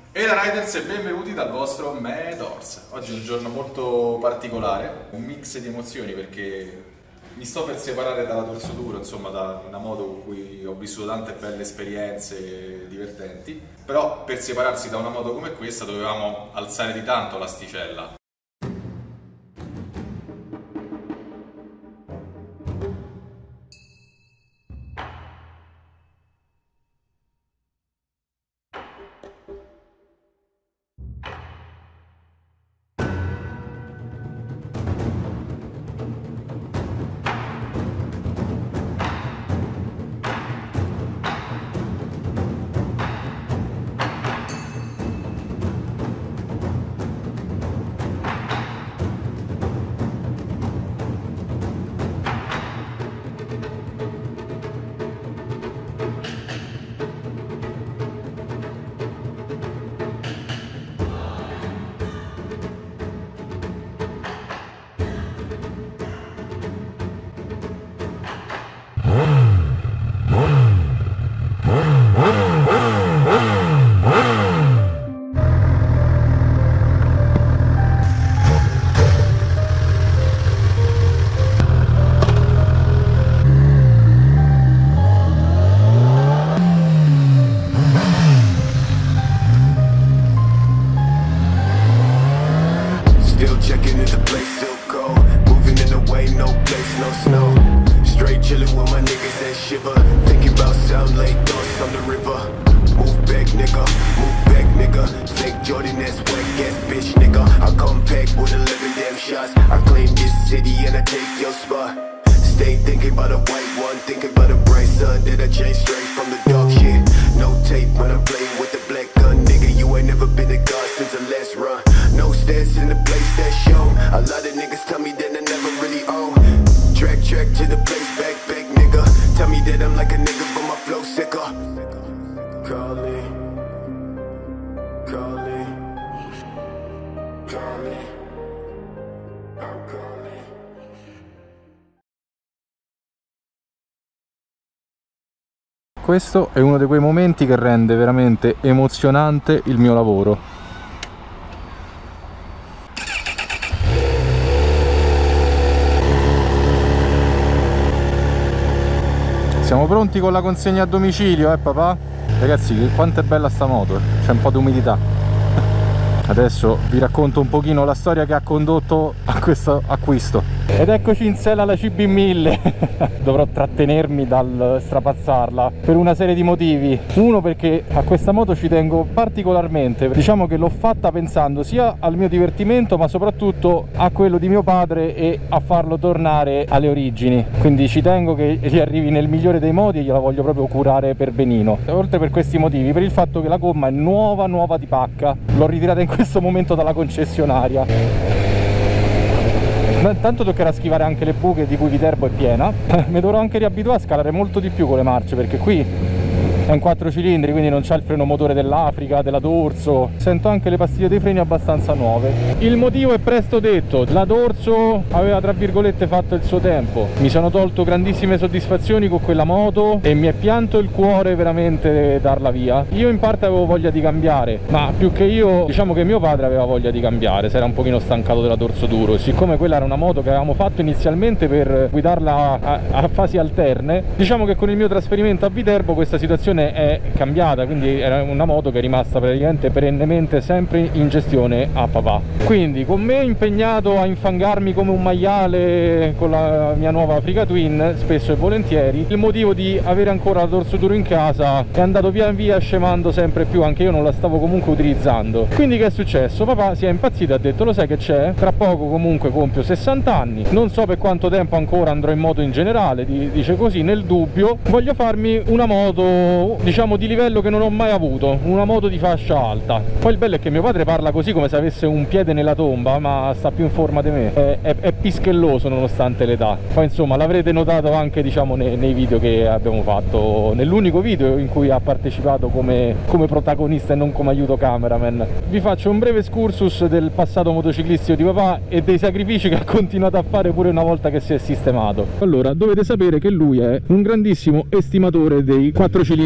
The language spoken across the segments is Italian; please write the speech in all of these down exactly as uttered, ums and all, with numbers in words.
E la Riders e benvenuti dal vostro Medors. Oggi è un giorno molto particolare, un mix di emozioni perché mi sto per separare dalla Dorsoduro, insomma da una moto con cui ho vissuto tante belle esperienze divertenti, però per separarsi da una moto come questa dovevamo alzare di tanto l'asticella. Questo è uno di quei momenti che rende veramente emozionante il mio lavoro. Siamo pronti con la consegna a domicilio, eh papà? Ragazzi, quanto è bella sta moto, c'è un po' di umidità. Adesso vi racconto un pochino la storia che ha condotto a questo acquisto. Ed eccoci in sella alla C B mille. Dovrò trattenermi dal strapazzarla per una serie di motivi. Uno, perché a questa moto ci tengo particolarmente. Diciamo che l'ho fatta pensando sia al mio divertimento, ma soprattutto a quello di mio padre e a farlo tornare alle origini. Quindi ci tengo che gli arrivi nel migliore dei modi e gliela voglio proprio curare per benino. Oltre per questi motivi, per il fatto che la gomma è nuova nuova di pacca. L'ho ritirata in questo momento dalla concessionaria. Tanto toccherà schivare anche le buche di cui Viterbo è piena. Mi dovrò anche riabituare a scalare molto di più con le marce, perché qui è un quattro cilindri, quindi non c'è il freno motore dell'Africa, della Dorso. Sento anche le pastiglie dei freni abbastanza nuove. Il motivo è presto detto: la Dorso aveva tra virgolette fatto il suo tempo. Mi sono tolto grandissime soddisfazioni con quella moto e mi è pianto il cuore veramente darla via. Io in parte avevo voglia di cambiare, ma più che io, diciamo che mio padre aveva voglia di cambiare, si era un pochino stancato della Dorsoduro. Siccome quella era una moto che avevamo fatto inizialmente per guidarla a, a fasi alterne, diciamo che con il mio trasferimento a Viterbo questa situazione è cambiata, quindi era una moto che è rimasta praticamente perennemente sempre in gestione a papà. Quindi con me impegnato a infangarmi come un maiale con la mia nuova Africa Twin spesso e volentieri, il motivo di avere ancora la Dorsoduro in casa è andato via via scemando sempre più, anche io non la stavo comunque utilizzando. Quindi che è successo? Papà si è impazzito e ha detto: lo sai che c'è? Tra poco comunque compio sessanta anni, non so per quanto tempo ancora andrò in moto in generale, dice così, nel dubbio voglio farmi una moto diciamo di livello che non ho mai avuto, una moto di fascia alta. Poi il bello è che mio padre parla così come se avesse un piede nella tomba, ma sta più in forma di me, è, è, è pischelloso nonostante l'età. Poi insomma l'avrete notato anche diciamo nei, nei video che abbiamo fatto, nell'unico video in cui ha partecipato come, come protagonista e non come aiuto cameraman. Vi faccio un breve excursus del passato motociclistico di papà e dei sacrifici che ha continuato a fare pure una volta che si è sistemato. Allora, dovete sapere che lui è un grandissimo estimatore dei quattro cilindri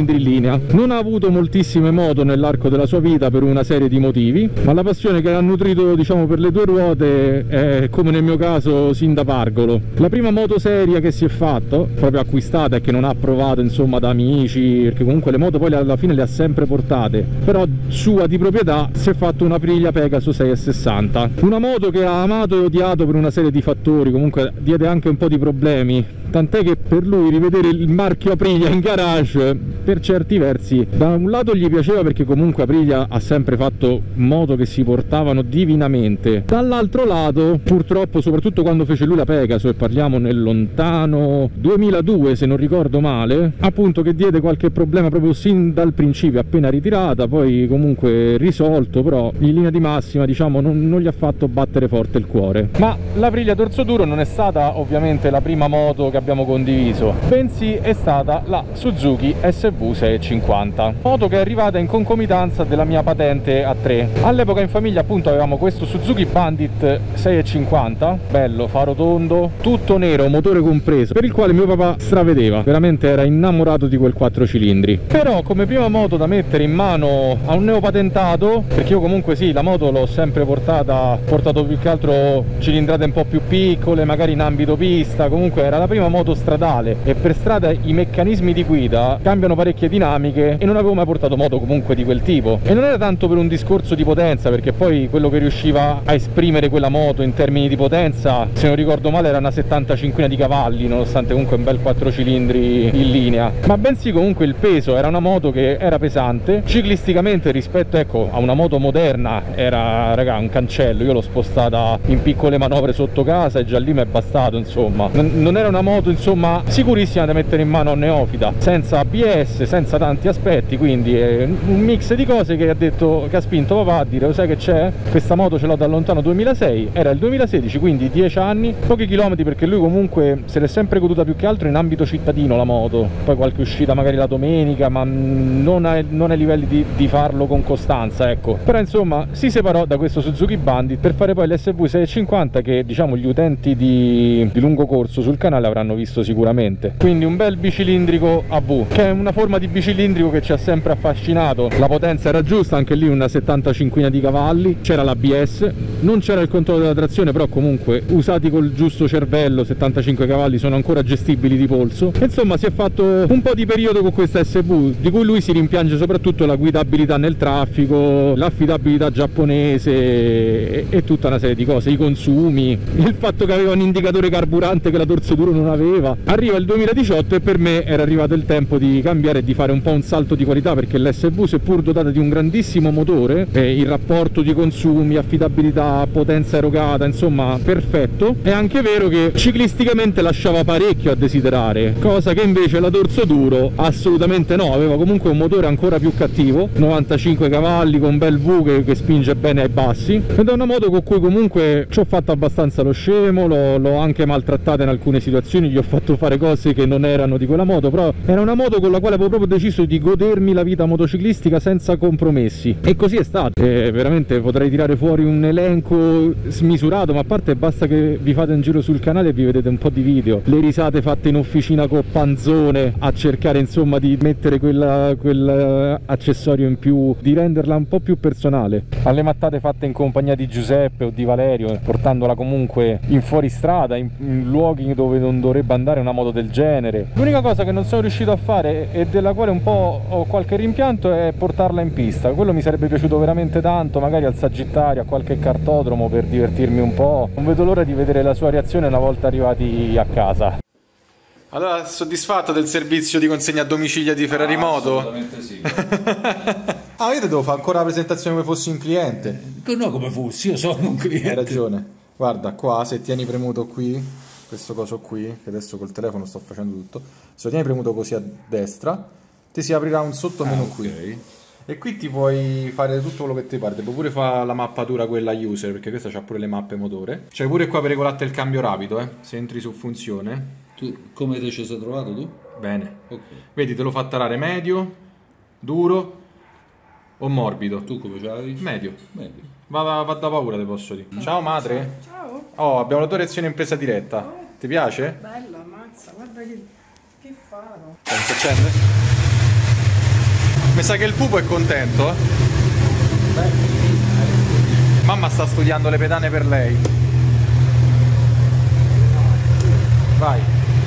cilindri in linea. Non ha avuto moltissime moto nell'arco della sua vita per una serie di motivi, ma la passione che ha nutrito, diciamo, per le due ruote è, come nel mio caso, sin da pargolo. La prima moto seria che si è fatto, proprio acquistata e che non ha provato insomma da amici, perché comunque le moto poi alla fine le ha sempre portate, però sua di proprietà, si è fatto una Aprilia Pegaso sei e sessanta, una moto che ha amato e odiato per una serie di fattori, comunque diede anche un po' di problemi, tant'è che per lui rivedere il marchio Aprilia in garage per certi versi da un lato gli piaceva, perché comunque Aprilia ha sempre fatto moto che si portavano divinamente, dall'altro lato purtroppo, soprattutto quando fece lui la Pegaso, e parliamo nel lontano duemiladue se non ricordo male, appunto, che diede qualche problema proprio sin dal principio, appena ritirata, poi comunque risolto, però in linea di massima diciamo non, non gli ha fatto battere forte il cuore. Ma l'Aprilia dorso duro non è stata ovviamente la prima moto che abbiamo condiviso, bensì è stata la Suzuki S V sei e cinquanta, moto che è arrivata in concomitanza della mia patente A tre. All'epoca in famiglia appunto avevamo questo Suzuki Bandit sei e cinquanta, bello, faro tondo, tutto nero, motore compreso, per il quale mio papà stravedeva, veramente era innamorato di quel quattro cilindri. Però come prima moto da mettere in mano a un neopatentato, perché io comunque sì, la moto l'ho sempre portata, portato più che altro cilindrate un po' più piccole, magari in ambito pista, comunque era la prima moto stradale, e per strada i meccanismi di guida cambiano parecchie dinamiche e non avevo mai portato moto comunque di quel tipo. E non era tanto per un discorso di potenza, perché poi quello che riusciva a esprimere quella moto in termini di potenza, se non ricordo male, era una settantacinquina di cavalli, nonostante comunque un bel quattro cilindri in linea, ma bensì comunque il peso, era una moto che era pesante ciclisticamente rispetto, ecco, a una moto moderna, era, raga, un cancello. Io l'ho spostata in piccole manovre sotto casa e già lì mi è bastato, insomma. Non, non era una moto insomma sicurissima da mettere in mano a un neofita, senza A B S, senza tanti aspetti, quindi è un mix di cose che ha detto, che ha spinto papà a dire: lo sai che c'è? Questa moto ce l'ho da lontano duemilasei, era il duemilasedici, quindi dieci anni, pochi chilometri, perché lui comunque se l'è sempre goduta più che altro in ambito cittadino la moto, poi qualche uscita magari la domenica, ma non ai, non ai livelli di, di farlo con costanza, ecco. Però insomma si separò da questo Suzuki Bandit per fare poi l'S V sei e cinquanta, che diciamo gli utenti di, di lungo corso sul canale avranno visto sicuramente. Quindi un bel bicilindrico A V, che è una forma di bicilindrico che ci ha sempre affascinato. La potenza era giusta, anche lì una settantacinquina di cavalli, c'era l'A B S, non c'era il controllo della trazione, però comunque usati col giusto cervello settantacinque cavalli sono ancora gestibili di polso. Insomma si è fatto un po' di periodo con questa S V, di cui lui si rimpiange soprattutto la guidabilità nel traffico, l'affidabilità giapponese e, e tutta una serie di cose, i consumi, il fatto che aveva un indicatore carburante che la dorso duro non aveva. Arriva il duemiladiciotto e per me era arrivato il tempo di cambiare e di fare un po' un salto di qualità, perché l'S V, seppur dotata di un grandissimo motore, eh, il rapporto di consumi, affidabilità, potenza erogata, insomma perfetto, è anche vero che ciclisticamente lasciava parecchio a desiderare, cosa che invece la dorso duro assolutamente no, aveva comunque un motore ancora più cattivo, novantacinque cavalli con bel V che, che spinge bene ai bassi, ed è una moto con cui comunque ci ho fatto abbastanza lo scemo, l'ho anche maltrattata in alcune situazioni, gli ho fatto fare cose che non erano di quella moto, però era una moto con la quale avevo proprio deciso di godermi la vita motociclistica senza compromessi, e così è stato. E veramente potrei tirare fuori un elenco smisurato, ma a parte basta che vi fate un giro sul canale e vi vedete un po' di video, le risate fatte in officina col panzone a cercare insomma di mettere quella, quel accessorio in più, di renderla un po' più personale, alle mattate fatte in compagnia di Giuseppe o di Valerio, portandola comunque in fuoristrada, in, in luoghi dove non dovrebbe andare una moto del genere. L'unica cosa che non sono riuscito a fare e della quale un po' ho qualche rimpianto è portarla in pista. Quello mi sarebbe piaciuto veramente tanto, magari al Sagittario, a qualche cartodromo, per divertirmi un po'. Non vedo l'ora di vedere la sua reazione una volta arrivati a casa. Allora, soddisfatto del servizio di consegna a domicilio di Ferrari ah, Moto? Assolutamente sì. Ah, io ti devo fare ancora la presentazione come fossi un cliente. No, come fossi, io sono un cliente. Hai ragione. Guarda, qua se tieni premuto qui, questo coso qui, che adesso col telefono sto facendo tutto, se lo tieni premuto così a destra, ti si aprirà un sottomenu ah, qui. Okay. E qui ti puoi fare tutto quello che ti pare, puoi pure fare la mappatura quella user, perché questa c'ha pure le mappe motore. C'è pure qua per regolarti il cambio rapido, eh. Se entri su funzione. Tu, come te ci sei trovato tu? Bene. Okay. Vedi, te lo fa tarare medio, duro o morbido. Tu come c'avevi? Medio. Medio. Va, va, va da paura, te posso dire. Ciao madre. Ciao. Oh, abbiamo la tua reazione in presa diretta. Oh. Ti piace? Bella, mazza, guarda che, che faro. Eh, si accende? Mi sa che il pupo è contento, eh? Mamma sta studiando le pedane per lei. Vai.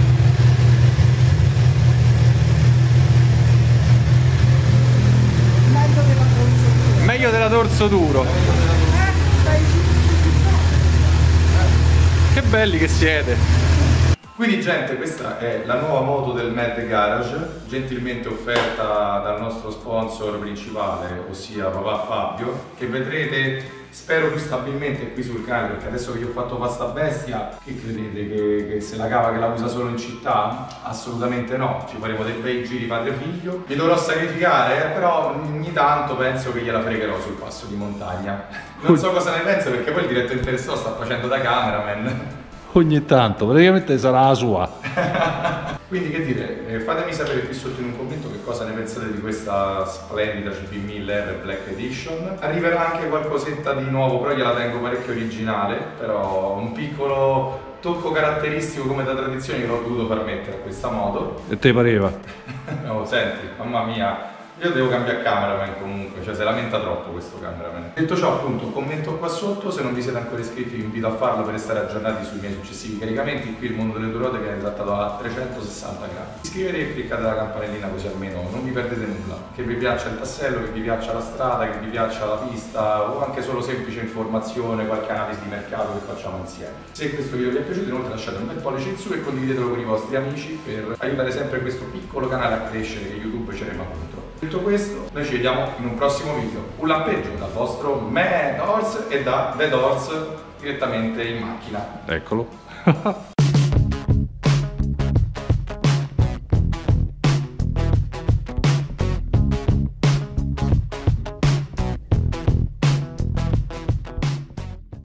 Meglio della torso duro. Che belli che siete. Quindi gente, questa è la nuova moto del Mad Garage, gentilmente offerta dal nostro sponsor principale, ossia papà Fabio, che vedrete spero più stabilmente qui sul canale, perché adesso che gli ho fatto pasta bestia, che credete che, che se la cava che la usa solo in città? Assolutamente no, ci faremo dei bei giri padre figlio, mi dovrò sacrificare, eh, però ogni tanto penso che gliela fregherò sul passo di montagna. Non so cosa ne pensa, perché poi il diretto interessato sta facendo da cameraman. Ogni tanto, praticamente sarà la sua. Quindi che dire, eh, fatemi sapere qui sotto in un commento che cosa ne pensate di questa splendida C P mille R Black Edition. Arriverà anche qualcosetta di nuovo, però gliela tengo parecchio originale, però un piccolo tocco caratteristico come da tradizione che l'ho dovuto far mettere a questa moto. E te pareva? Oh, senti, mamma mia, io devo cambiare cameraman comunque, cioè si lamenta troppo questo cameraman. Detto ciò, appunto, commento qua sotto, se non vi siete ancora iscritti vi invito a farlo per restare aggiornati sui miei successivi caricamenti. Qui il mondo delle due ruote viene trattato a trecentosessanta gradi. Iscrivetevi e cliccate la campanellina così almeno non vi perdete nulla. Che vi piaccia il tassello, che vi piaccia la strada, che vi piaccia la pista o anche solo semplice informazione, qualche analisi di mercato che facciamo insieme. Se questo video vi è piaciuto, inoltre lasciate un bel pollice in su e condividetelo con i vostri amici per aiutare sempre questo piccolo canale a crescere che YouTube ci rema contro. Detto questo, noi ci vediamo in un prossimo video. Un lampeggio dal vostro Mad Horse e da The Horse direttamente in macchina. Eccolo.